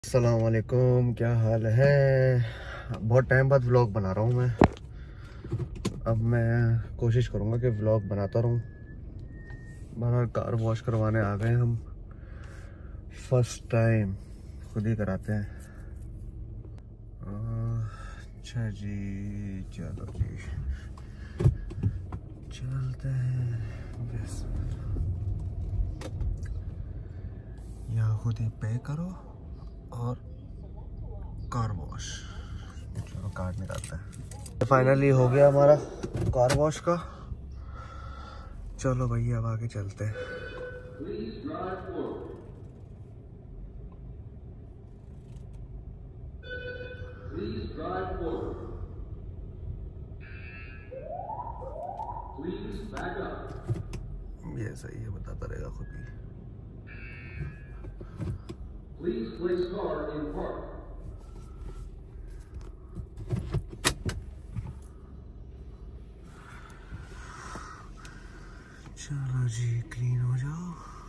अस्सलाम वालेकुम, क्या हाल है। बहुत टाइम बाद व्लॉग बना रहा हूँ मैं। अब मैं कोशिश करूँगा कि व्लॉग बनाता रहूँ। बाहर कार वॉश करवाने आ गए हम, फर्स्ट टाइम खुद ही कराते हैं। अच्छा जी, चलो जी चलते हैं। बस यहाँ खुद ही पे करो और कार वॉश। चलो कार निकालते हैं। फाइनली हो गया हमारा कार वॉश का। चलो भैया अब आगे चलते हैं। ये सही है, बताता रहेगा खुद ही। चलो जी, क्लीन हो जाओ।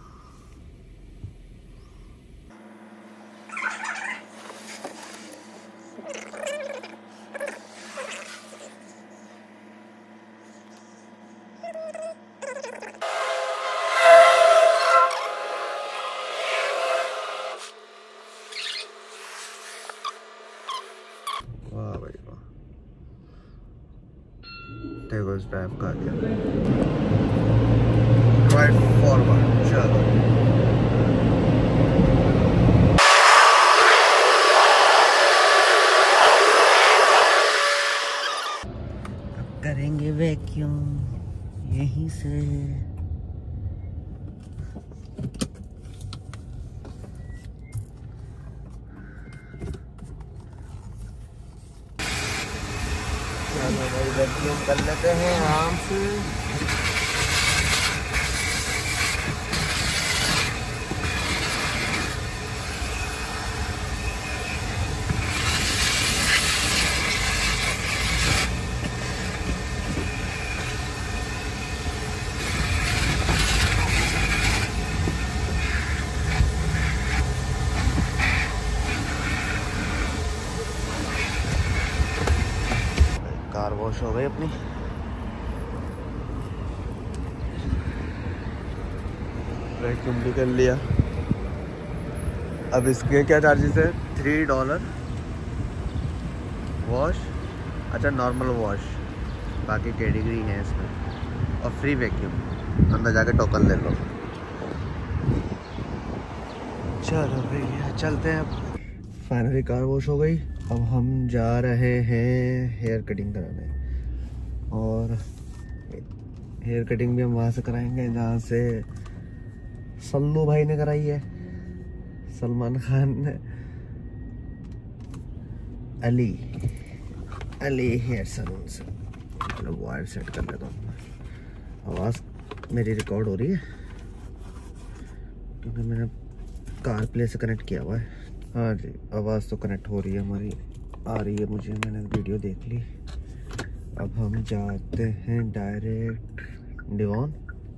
वाह भाई वाह, टेबल्स ड्राइव कर दिया। राइट फॉरवर्ड, चलो करेंगे वैक्यूम यहीं से। चलो भाई वैक्यूम कर लेते हैं आराम से। कार वॉश हो गई अपनी। वैक्यूम भी कर लिया। अब इसके क्या चार्जेस है? $3 वॉश। अच्छा, नॉर्मल वॉश, बाकी कैटेगरी है इसमें, और फ्री वैक्यूम। अंदर जाके टोकन ले लो। चलो भैया चलते हैं। अब फाइनली कार वॉश हो गई। अब हम जा रहे हैं हेयर कटिंग कराने, और हेयर कटिंग भी हम वहाँ से कराएंगे जहाँ से सल्लू भाई ने कराई है, सलमान खान ने। अली हेयर सलून से। चलो वायर सेट कर लेता हूँ। आवाज़ मेरी रिकॉर्ड हो रही है क्योंकि मैंने कार प्ले से कनेक्ट किया हुआ है। हाँ जी, आवाज़ तो कनेक्ट हो रही है हमारी, आ रही है मुझे, मैंने वीडियो देख ली। अब हम जाते हैं डायरेक्ट डिवॉन,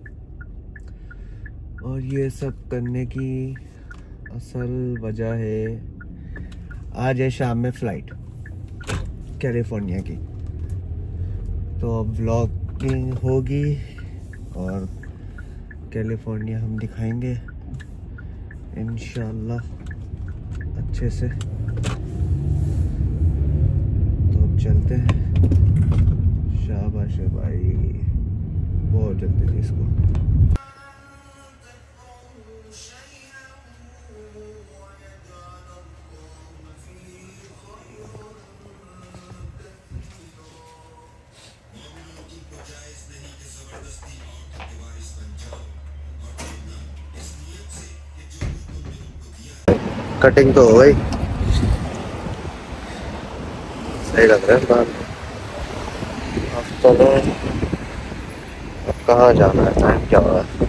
और ये सब करने की असल वजह है, आज है शाम में फ़्लाइट कैलिफोर्निया की, तो अब व्लॉगिंग होगी और कैलिफोर्निया हम दिखाएंगे इंशाल्लाह अच्छे से। तो अब चलते हैं। शाबाश है भाई, बहुत जल्दी थी इसको। कटिंग तो हो गई, सही लग रहा है बाल। अब चलो, अब कहाँ जाना है, टाइम क्या हो रहा है?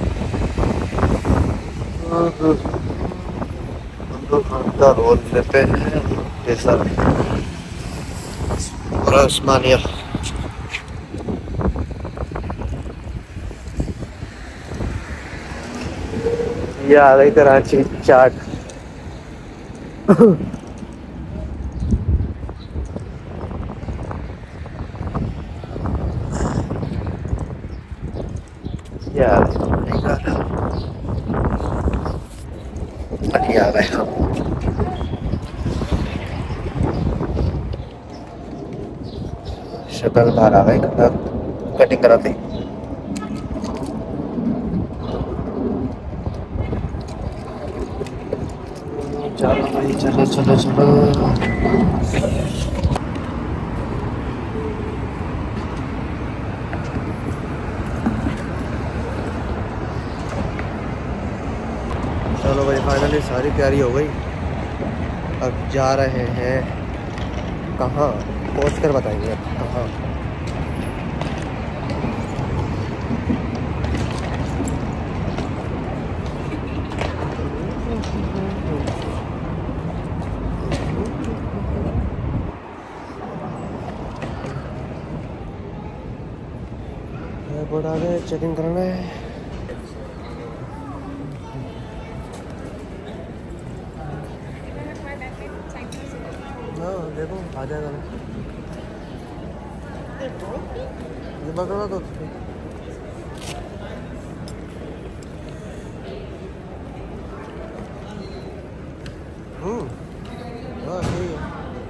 का रोल लेते हैं केसर और उस्मानिया। ये आ गई कराची चाट। यार नहीं आ गए हम। शक्ल बाहर आ गए कटिंग कराते। चलो भाई चलो चलो चलो। चलो भाई फाइनली सारी तैयारी हो गई। अब जा रहे हैं कहाँ, पहुँच कर बताएंगे अब कहाँ। एयरपोर्ट आ गए, चेकिंग करना है। हाँ देखो आ जाएगा ना, ये पकड़ा तो हाँ सही है।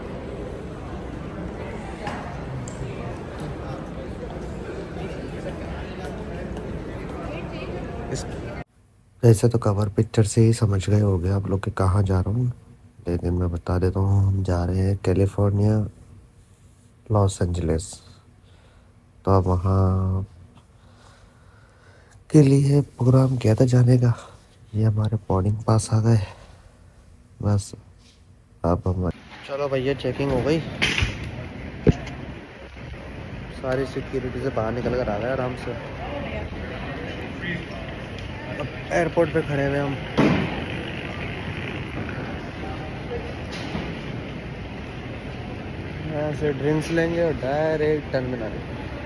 ऐसे तो कवर पिक्चर से ही समझ गए होंगे आप लोग कि कहाँ जा रहा हूँ, लेकिन मैं बता देता हूँ। हम जा रहे हैं कैलिफोर्निया, लॉस एंजलिस। तो अब वहाँ के लिए प्रोग्राम किया था जाने का। ये हमारे बोर्डिंग पास आ गए बस। अब हम चलो भैया चेकिंग हो गई, सारी सिक्योरिटी से बाहर निकल कर आ गए आराम से। अब एयरपोर्ट पे खड़े हुए हम। यहाँ से ड्रिंक्स लेंगे और डायरेक्ट टर्मिनल।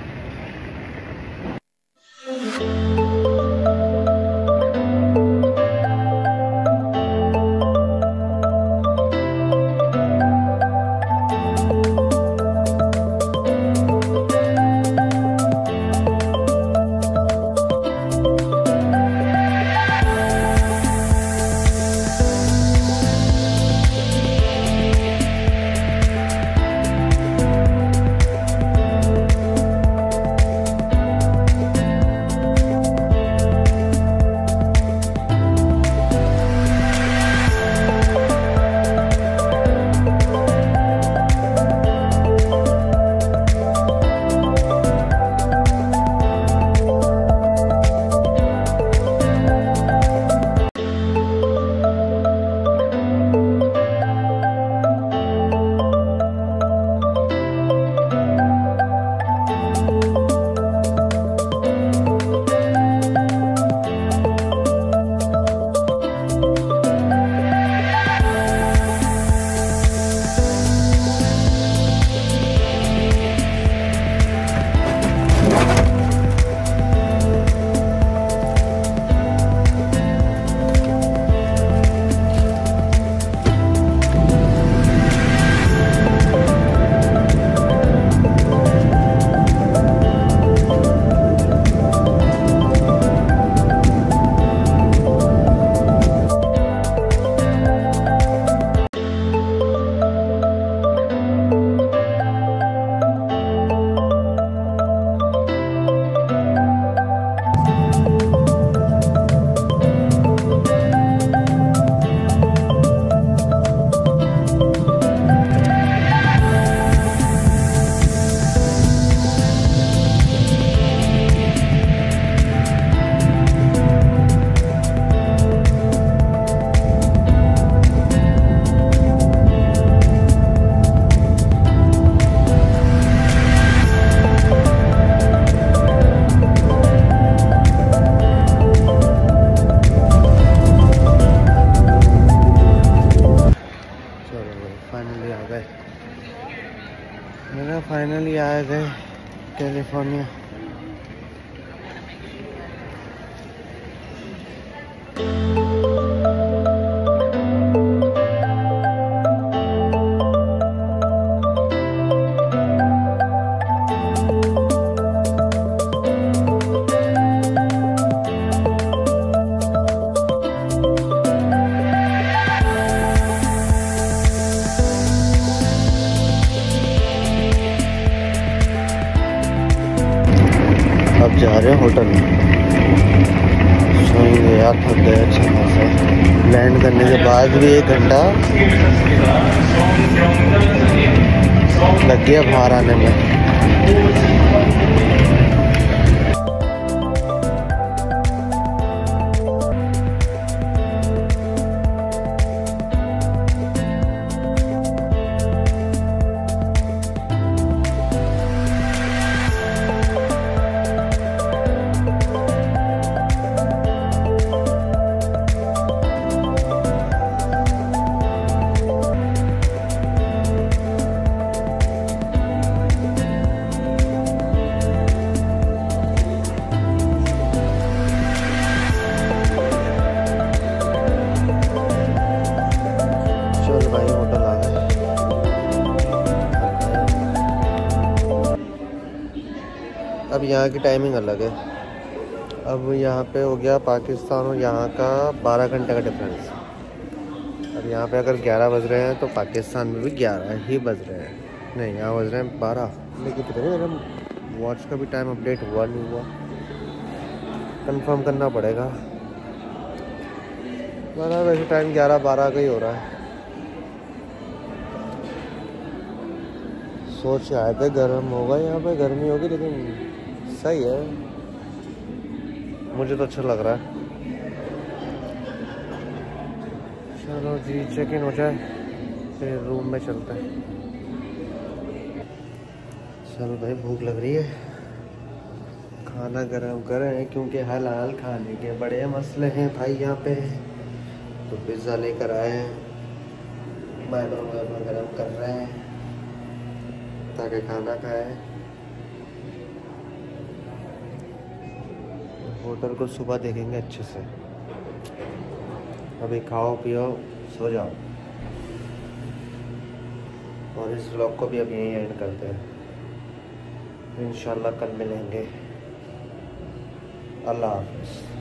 फाइनली आ गए कैलिफोर्निया। रहे हैं होटल। सोएंगे यार, थक गए अच्छा खासा। लैंड करने के बाद भी 1 घंटा लग गया बाहर आने में। अब यहाँ की टाइमिंग अलग है। अब यहाँ पे हो गया पाकिस्तान और यहाँ का 12 घंटे का डिफरेंस। अब यहाँ पे अगर 11 बज रहे हैं तो पाकिस्तान में भी 11 ही बज रहे हैं। नहीं, यहाँ बज रहे हैं 12। लेकिन पता नहीं मेरा वॉच का भी टाइम अपडेट हुआ नहीं हुआ, कंफर्म करना पड़ेगा। मेरा वैसे टाइम 11-12 का ही हो रहा है। सोच के आए थे गर्म होगा, यहाँ पे गर्मी होगी, लेकिन सही है, मुझे तो अच्छा लग रहा है। चलो जी, चेक इन हो जाए फिर रूम में चलते हैं। चलो भाई, भूख लग रही है, खाना गरम करें क्योंकि हलाल खाने के बड़े मसले हैं भाई यहाँ पे। तो पिज़्ज़ा लेकर आए हैं, माइक्रोवेव में गरम कर रहे हैं ताकि खाना खाए। होटल को सुबह देखेंगे अच्छे से। अभी खाओ पियो सो जाओ, और इस व्लॉग को भी अब यहीं एंड करते हैं। इंशाल्लाह कल मिलेंगे। अल्लाह हाफ़िज़।